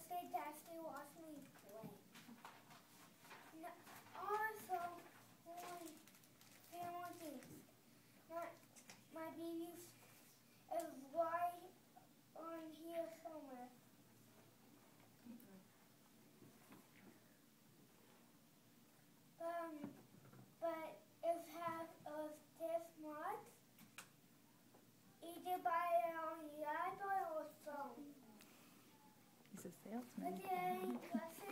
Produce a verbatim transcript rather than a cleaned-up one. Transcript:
they actually watch me play. No, also, one family things. My, my baby is right on here somewhere. Um, but it has a this much. Either buy it on the iPad or phone. He's a salesman. Okay,